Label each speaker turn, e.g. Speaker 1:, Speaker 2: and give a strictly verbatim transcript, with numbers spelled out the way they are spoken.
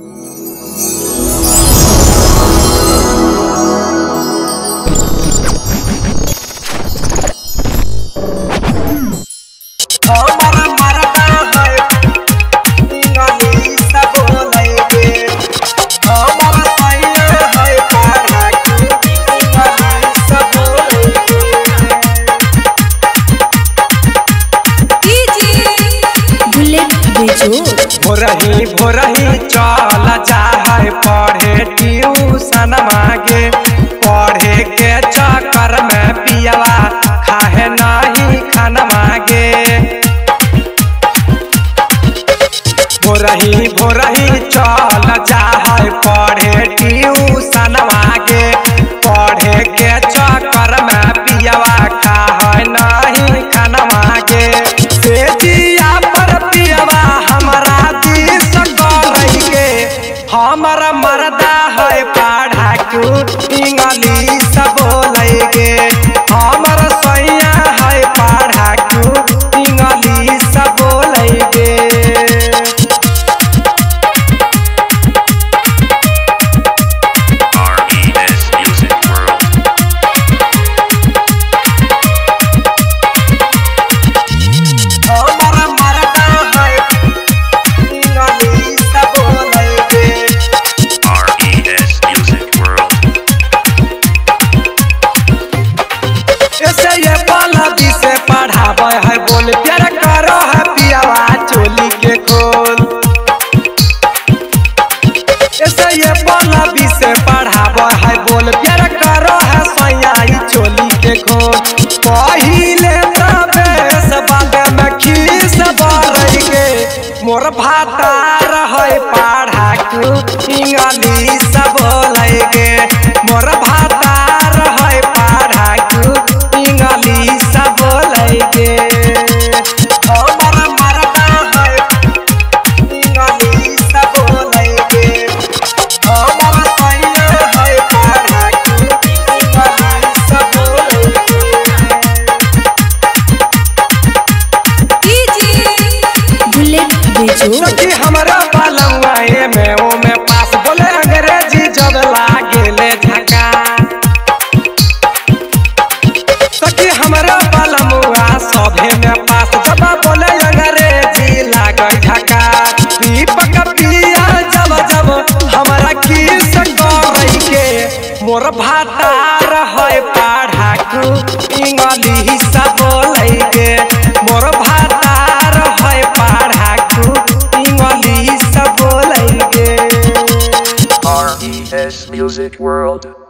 Speaker 1: भोरही भोरही चल जा है पढ़े ट्यूशन मांगे, पढ़े के चक्कर में पियवा खाए नहीं खाना मांगे। भोरही भोरही चल जा है पढ़े ट्यूशन मांगे, पढ़े के चक्कर में पियवा खाए नहीं खाना मांगे। से जिया पर पियवा हमारा हमारा मरदा है पढ़ा क्यों इंग्लिश बोलेगे, हमारा सैया है पढ़ा क्यों इंग्लिश बोलेगे। है बोल प्यार करो है पियावा चोली के खोल, ऐसे ये बोला भी से पढ़ावा है बोल प्यार करो है सैया चोली के खोल। पहिले प्रवेश बाद में खीस भरेगे, मोर भातार है पढ़ा क्यों इंग्लिश बोलेगे, मोर भातार है पढ़ा क्यों इंग्लिश बोलेगे। हमारा बालुआए में वो में पास बोले अंग्रेजी जब लागे ले झका, सखी हमारा बालुआ सभे में पास जब बोले अंग्रेजी लागे झका। दीपक प्रिया जब जब हमारा किस करे के, मोर भातार है पढ़ा क्यों इंग्लिश बोलेगे, मोर भातार है पढ़ा क्यों इंग्लिश बोलेगे।
Speaker 2: R E S Music World।